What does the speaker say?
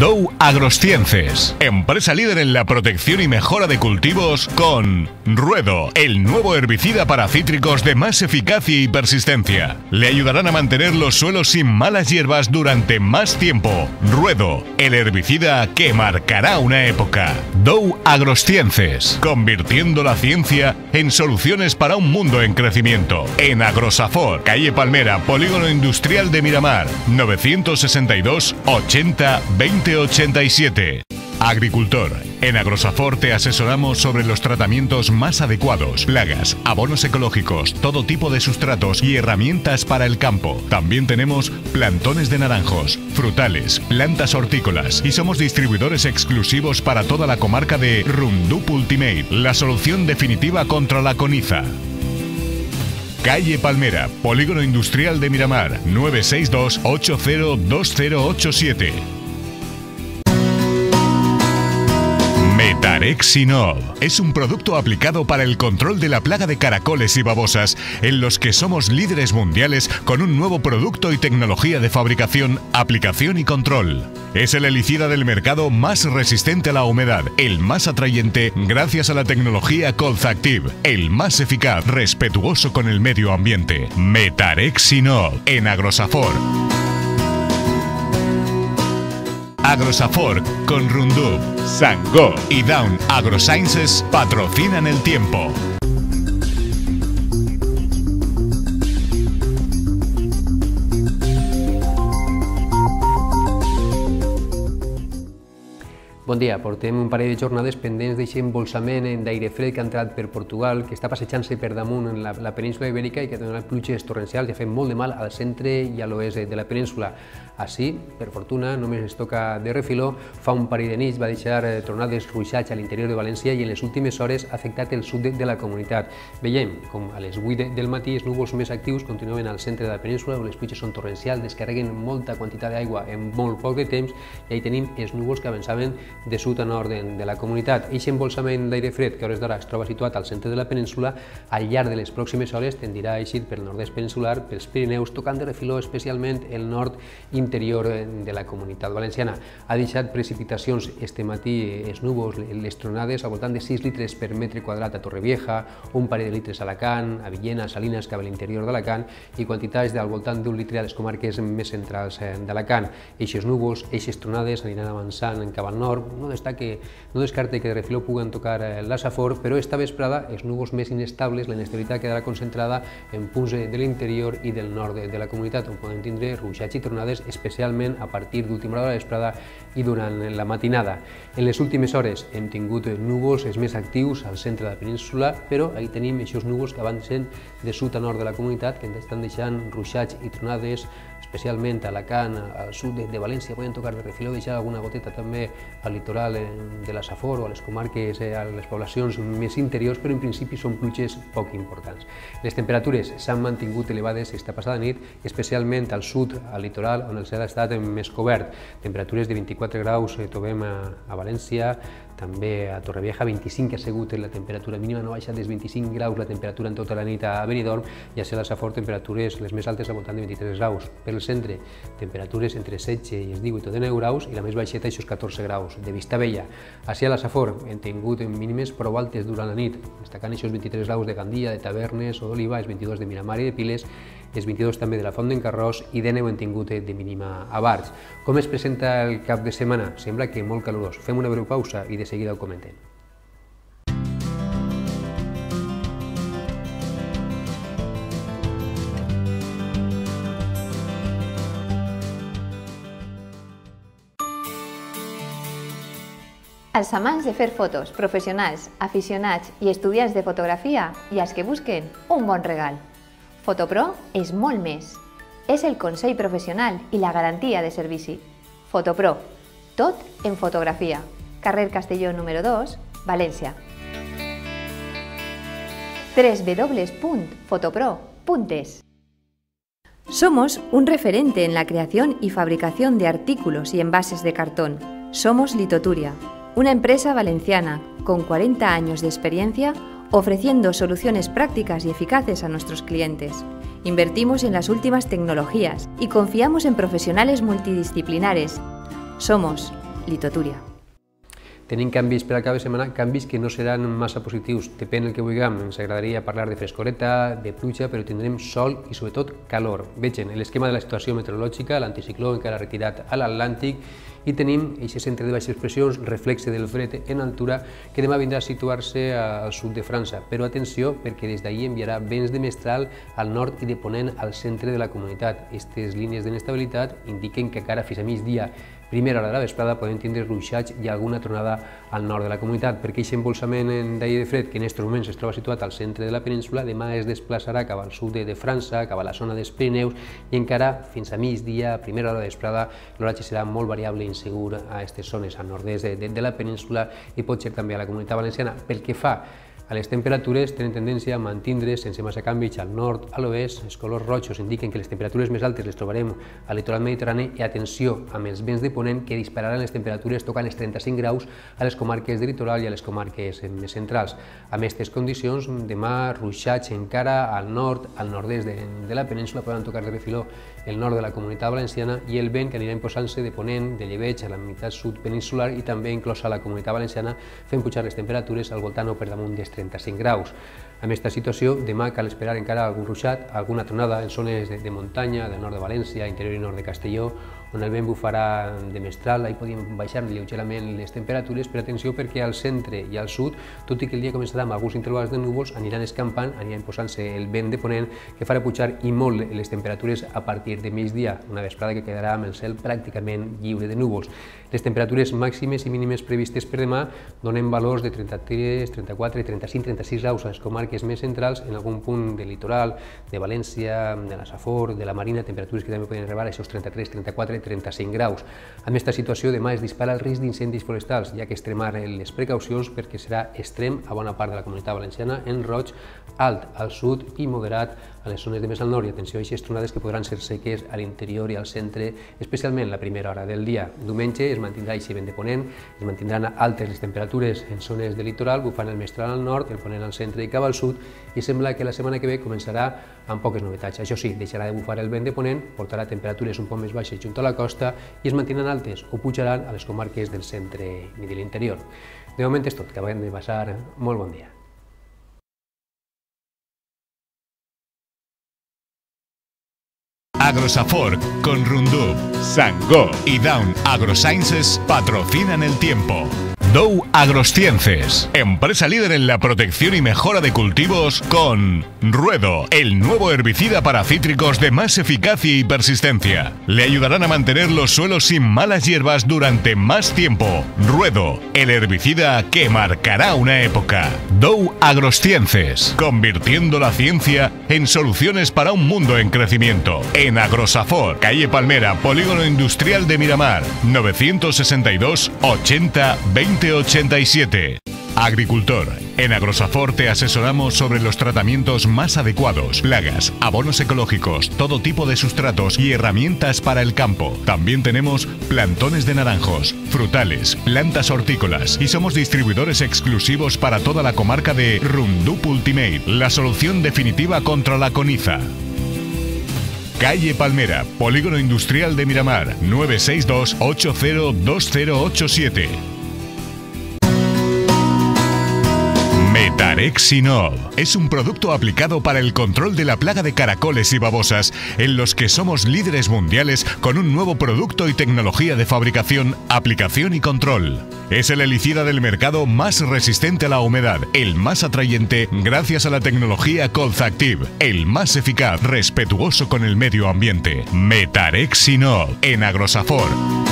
Dow Agrosciences, empresa líder en la protección y mejora de cultivos con Ruedo, el nuevo herbicida para cítricos de más eficacia y persistencia. Le ayudarán a mantener los suelos sin malas hierbas durante más tiempo. Ruedo, el herbicida que marcará una época. Dow Agrosciences, convirtiendo la ciencia en soluciones para un mundo en crecimiento. En Agrosafor, calle Palmera, Polígono Industrial de Miramar, 962 80 20 87. Agricultor, en Agrosafor te asesoramos sobre los tratamientos más adecuados, plagas, abonos ecológicos, todo tipo de sustratos y herramientas para el campo. También tenemos plantones de naranjos, frutales, plantas hortícolas y somos distribuidores exclusivos para toda la comarca de Roundup Ultimate, la solución definitiva contra la coniza. Calle Palmera, Polígono Industrial de Miramar, 962 802087. Metarexinol es un producto aplicado para el control de la plaga de caracoles y babosas, en los que somos líderes mundiales con un nuevo producto y tecnología de fabricación, aplicación y control. Es el herbicida del mercado más resistente a la humedad, el más atrayente gracias a la tecnología Colzactive, el más eficaz, respetuoso con el medio ambiente. Metarexinol en Agrosafor. Agrosafor con Roundup, Sangó y Down Agrosciences patrocinan el tiempo. Bon dia, portem un parell de jornades pendents d'aquest embolsament d'aire fred que ha entrat per Portugal, que està passejant-se per damunt en la península ibèrica i que ha donat pluges torrencials i ha fet molt de mal al centre i a l'oest de la península. Així, per fortuna, només es toca de refiló. Fa un parell de nits va deixar tronades, ruixats a l'interior de València i en les últimes hores ha afectat el sud de la comunitat. Veiem com a les 8 del matí els núvols més actius continuen al centre de la península, on les pluges són torrencials, descarreguen molta quantitat d'aigua en molt poc de temps i ahí tenim els núvols que avançaven de sud a nord de la comunitat. Aquest embolsament d'aire fred, que a hores d'ara es troba situat al centre de la península, al llarg de les pròximes hores tendirà a eixir pel nord-est peninsular, pels Pirineus, tocant de refiló especialment el nord interior de la comunitat valenciana. Ha deixat precipitacions este matí els núvols, les tronades, al voltant de 6 litres per metre quadrat a Torrevieja, un parell de litres a Alacant, a Villena, a Salines, cap a l'interior d'Alacant, i quantitats del voltant d'un litre a les comarques més centrals d'Alacant. Eixes núvols, eixes tronades aniran avançant cap al nord. No descarte que de refiló puguen tocar la Safor, però esta vesprada els núvols més inestables, la inestabilitat quedarà concentrada en punts de l'interior i del nord de la comunitat, on podem tindre ruixats i tronades, especialment a partir d'última hora de la vesprada i durant la matinada. En les últimes hores hem tingut núvols més actius al centre de la península, però ahí tenim aquests núvols que avancen de sud a nord de la comunitat, que ens estan deixant ruixats i tronades, especialment a Alacant, al sud de València, poden tocar de refiló, deixar alguna goteta també al litoral de la Safor o a les comarques, a les poblacions més interiors, però en principi són pluges poc importants. Les temperatures s'han mantingut elevades esta passada nit, especialment al sud, al litoral, on el cel ha estat més cobert. Temperatures de 24 graus trobem a València, també a Torrevieja, 25 ha sigut la temperatura mínima, no ha baixat dels 25 graus la temperatura en tota la nit a Benidorm, i a la Safor temperatures les més altes al voltant de 23 graus. Per el centre, temperatures entre 16 i els 18 o 19 graus i la més baixeta, aquests 14 graus. De Vistabella, a la Safor hem tingut mínimes prou altes durant la nit, destacant aquests 23 graus de Gandia, de Tavernes o d'Oliva, els 22 de Miramar i de Piles, els 22 també de la Font d'en Carròs i 19 hem tingut de mínima a Barx. Com es presenta el cap de setmana? Sembla que molt calorós. Fem una breu pausa i de seguida ho comentem. Als amants de fer fotos, professionals, aficionats i estudiants de fotografia i als que busquen un bon regal. Fotopro és molt més. És el consell professional i la garantia de servici. Fotopro, tot en fotografia. Carrer Castelló número 2, València. www.fotopro.es. Somos un referente en la creación y fabricación de artículos y envases de cartón. Somos Litoturia, una empresa valenciana con 40 años de experiencia ofreciendo soluciones prácticas y eficaces a nuestros clientes. Invertimos en las últimas tecnologías y confiamos en profesionales multidisciplinares. Somos Litotúria. Tenim canvis per al cap de setmana, canvis que no seran massa positius, depèn del que vulguem. Ens agradaria parlar de frescoreta, de pluja, però tindrem sol i sobretot calor. Vegin l'esquema de la situació meteorològica, l'anticicló encara retirat a l'Atlàntic i tenim aquest centre de baixes pressions, reflexe del fred en altura, que demà vindrà a situar-se al sud de França. Però atenció, perquè des d'ahir enviarà vents de mestral al nord i de ponent al centre de la comunitat. Aquestes línies d'inestabilitat indiquen que encara fins a migdia, primera hora de la vesprada, podem tindre ruixats i alguna tronada al nord de la comunitat, perquè aquest embolsament d'aire fred, que en aquests moments es troba situat al centre de la península, demà es desplaçarà cap al sud de França, cap a la zona dels Pirineus, i encara fins a migdia, primera hora de vesprada, l'oratge serà molt variable i insegur a aquestes zones, al nord-est de la península i pot ser també a la comunitat valenciana. Pel que fa a les temperatures, tenen tendència a mantindre's sense massa canvis al nord, a l'oest. Els colors rojos indiquen que les temperatures més altes les trobarem al litoral mediterrani i atenció amb els vents de ponent que dispararan les temperatures tocant els 35 graus a les comarques del litoral i a les comarques més centrals. Amb aquestes condicions, demà ruixats encara al nord, al nord-est de la península, poden tocar de refiló el nord de la comunitat valenciana i el vent que anirà imposant-se de ponent, de llebeig a la meitat sud peninsular i també inclosa la comunitat valenciana, fent pujar les temperatures al voltant o per damunt dels 35 graus. Amb aquesta situació, demà cal esperar encara algun ruixat, alguna tronada en zones de muntanya, del nord de València, interior i nord de Castelló, on el vent bufarà de mestral, ahí podem baixar lleugerament les temperatures, però atenció perquè al centre i al sud, tot i que el dia començarà amb alguns intervals de núvols, aniran escampant, anirà imposant-se el vent de ponent que farà pujar i molt les temperatures a partir de migdia, una vesprada que quedarà amb el cel pràcticament lliure de núvols. Les temperatures màximes i mínimes previstes per demà donen valors de 33, 34, 35, 36 graus a les comarques més centrals, en algun punt del litoral, de València, de la Safor, de la Marina, temperatures que també poden arribar a aquests 33, 34, 35 graus. Amb aquesta situació, demà es dispara el risc d'incendis forestals. Hi ha que extremar les precaucions perquè serà extrem a bona part de la comunitat valenciana, en roig, alt al sud i moderat a les zones de més al nord. I atenció a aquestes tronades que podran ser seques a l'interior i al centre, especialment la primera hora del dia. Diumenge es mantindrà aquest vent de ponent, es mantindran altes les temperatures en zones del litoral, bufant el mestral al nord, el ponent al centre i cap al sud, i sembla que la setmana que ve començarà amb poques novetats. Això sí, deixarà de bufar el vent de ponent, portarà temperatures un poc més baixes junt a la costa i es mantindran altes o pujaran a les comarques del centre i de l'interior. De moment és tot, que acabem de passar molt bon dia. Agrosafor con Rundub, Sangó y Down AgroSciences patrocinan el tiempo. Dow Agrosciences, empresa líder en la protección y mejora de cultivos con Ruedo, el nuevo herbicida para cítricos de más eficacia y persistencia. Le ayudarán a mantener los suelos sin malas hierbas durante más tiempo. Ruedo, el herbicida que marcará una época. Dow Agrosciences, convirtiendo la ciencia en soluciones para un mundo en crecimiento. En Agrosafor, calle Palmera, Polígono Industrial de Miramar, 962 80 20 87. Agricultor, en Agrosafor te asesoramos sobre los tratamientos más adecuados, plagas, abonos ecológicos, todo tipo de sustratos y herramientas para el campo. También tenemos plantones de naranjos, frutales, plantas hortícolas y somos distribuidores exclusivos para toda la comarca de Rundup Ultimate, la solución definitiva contra la coniza. Calle Palmera, Polígono Industrial de Miramar, 962 802087. Metarexinol es un producto aplicado para el control de la plaga de caracoles y babosas, en los que somos líderes mundiales con un nuevo producto y tecnología de fabricación, aplicación y control. Es el herbicida del mercado más resistente a la humedad, el más atrayente gracias a la tecnología Colzactive, el más eficaz, respetuoso con el medio ambiente. Metarexinol en Agrosafor.